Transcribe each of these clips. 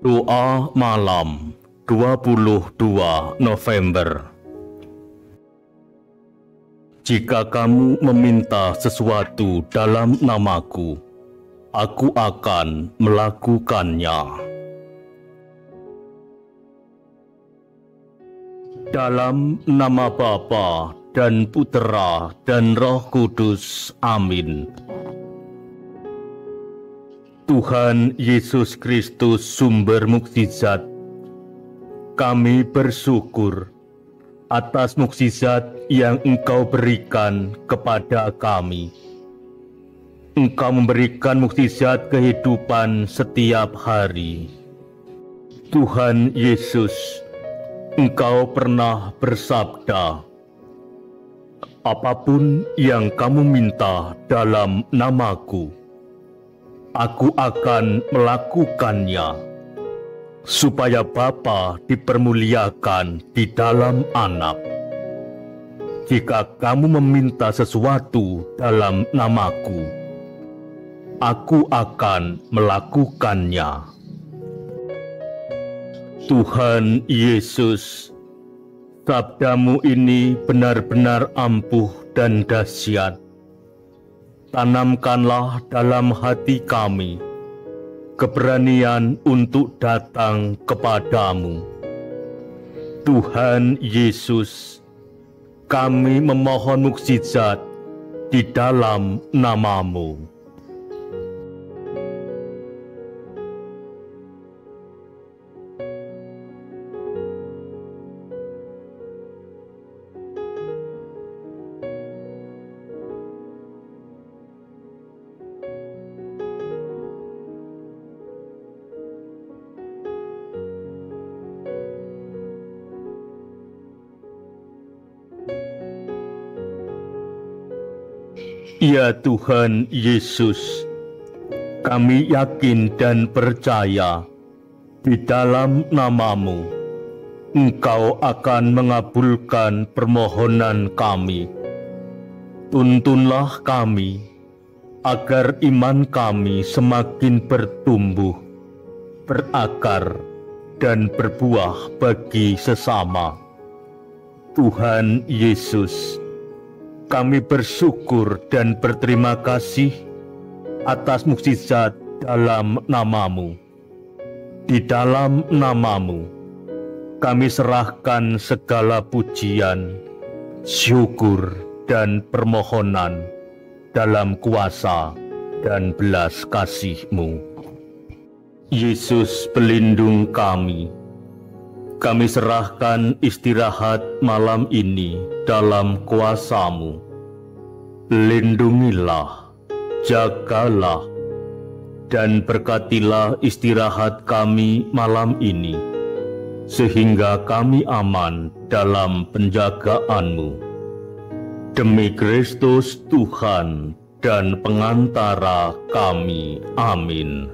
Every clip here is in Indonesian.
Doa malam 22 November. Jika kamu meminta sesuatu dalam namaku, aku akan melakukannya. Dalam nama Bapa dan Putera dan Roh Kudus. Amin. Tuhan Yesus Kristus, sumber mukjizat, kami bersyukur atas mukjizat yang Engkau berikan kepada kami. Engkau memberikan mukjizat kehidupan setiap hari. Tuhan Yesus, Engkau pernah bersabda, apapun yang kamu minta dalam namaku, aku akan melakukannya, supaya Bapa dipermuliakan di dalam Anak. Jika kamu meminta sesuatu dalam namaku, aku akan melakukannya. Tuhan Yesus, sabdamu ini benar-benar ampuh dan dahsyat. Tanamkanlah dalam hati kami keberanian untuk datang kepadamu. Tuhan Yesus, kami memohon mukjizat di dalam namamu. Ya Tuhan Yesus, kami yakin dan percaya di dalam namamu, Engkau akan mengabulkan permohonan kami. Tuntunlah kami, agar iman kami semakin bertumbuh, berakar, dan berbuah bagi sesama. Tuhan Yesus, kami bersyukur dan berterima kasih atas mukjizat dalam namamu. Di dalam namamu, kami serahkan segala pujian, syukur, dan permohonan dalam kuasa dan belas kasih-Mu. Yesus, pelindung kami, kami serahkan istirahat malam ini dalam kuasa-Mu. Lindungilah, jagalah, dan berkatilah istirahat kami malam ini, sehingga kami aman dalam penjagaan-Mu. Demi Kristus Tuhan dan pengantara kami. Amin.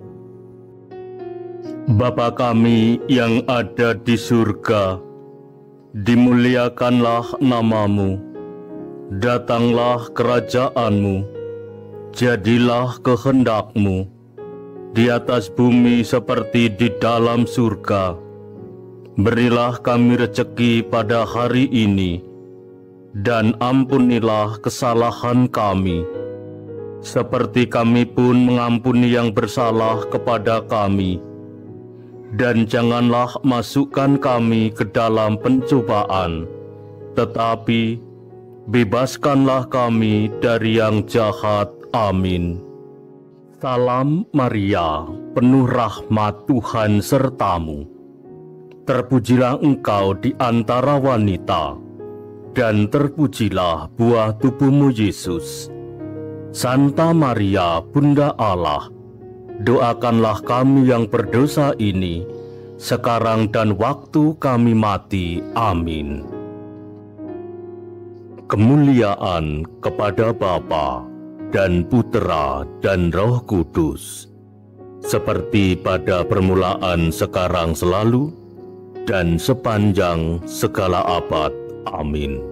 Bapa kami yang ada di surga, dimuliakanlah namamu, datanglah kerajaan-Mu, jadilah kehendak-Mu, di atas bumi seperti di dalam surga. Berilah kami rezeki pada hari ini, dan ampunilah kesalahan kami, seperti kami pun mengampuni yang bersalah kepada kami. Dan janganlah masukkan kami ke dalam pencobaan, tetapi bebaskanlah kami dari yang jahat. Amin. Salam Maria, penuh rahmat, Tuhan sertamu. Terpujilah engkau di antara wanita, dan terpujilah buah tubuhmu Yesus. Santa Maria, Bunda Allah, doakanlah kami yang berdosa ini, sekarang dan waktu kami mati. Amin. Kemuliaan kepada Bapa dan Putera dan Roh Kudus, seperti pada permulaan, sekarang, selalu, dan sepanjang segala abad. Amin.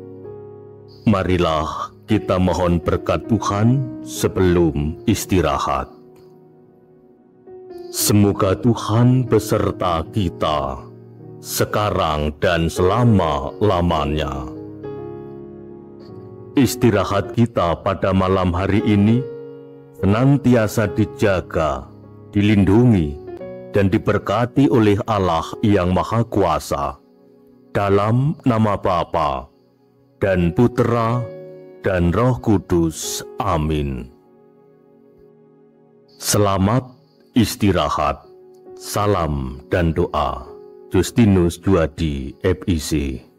Marilah kita mohon berkat Tuhan sebelum istirahat. Semoga Tuhan beserta kita, sekarang dan selama-lamanya. Istirahat kita pada malam hari ini senantiasa dijaga, dilindungi, dan diberkati oleh Allah yang Maha Kuasa, dalam nama Bapa dan Putera dan Roh Kudus. Amin. Selamat istirahat. Salam dan doa. Justinus Juhadi, FIC.